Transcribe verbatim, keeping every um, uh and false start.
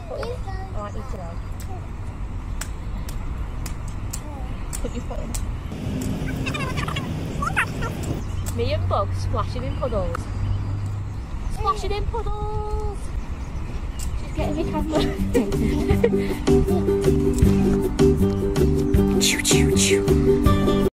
Put it. Alright, eat it out. Put your foot in. Me and Bug splashing in puddles. Splashing in puddles! She's getting me camera.